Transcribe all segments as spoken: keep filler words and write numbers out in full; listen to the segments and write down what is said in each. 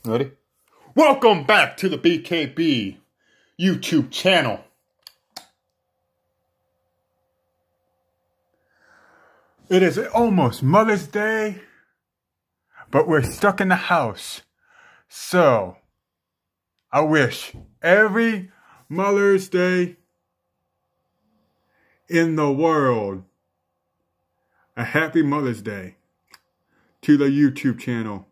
Ready? Welcome back to the B K B YouTube channel. It is almost Mother's Day, but we're stuck in the house. So, I wish every Mother's Day in the world a happy Mother's Day to the YouTube channel.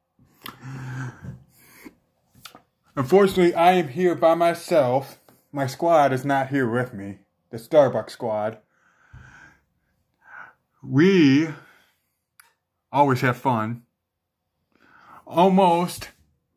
Unfortunately, I am here by myself. My squad is not here with me. The Starbucks squad. We always have fun. Almost.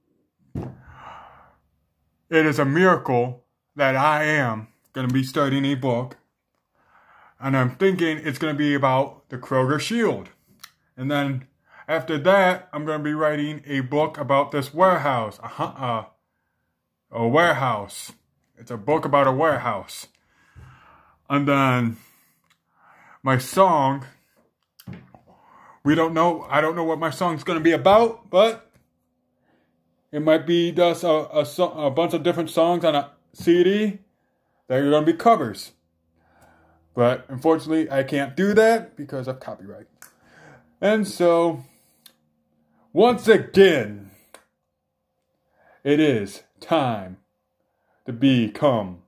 It is a miracle that I am going to be starting a book. And I'm thinking it's going to be about the Kroger Shield. And then after that, I'm going to be writing a book about this warehouse. Uh, uh, a warehouse. It's a book about a warehouse. And then my song, we don't know, I don't know what my song's going to be about, but it might be just a, a, a bunch of different songs on a C D that are going to be covers. But unfortunately, I can't do that because of copyright. And so, once again, it is time to become.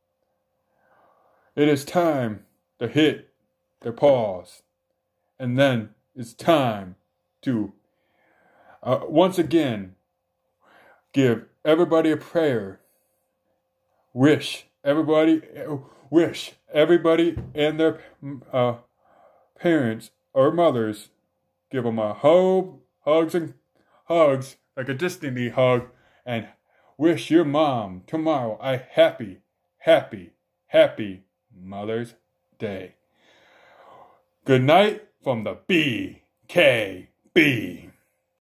It is time to hit the pause. And then it's time to, uh, once again, give everybody a prayer. Wish everybody, wish everybody and their uh, parents or mothers, give them a hug, hugs and hugs, like a Disney hug, and wish your mom tomorrow a happy, happy, happy Mother's Day. Good night from the B K B.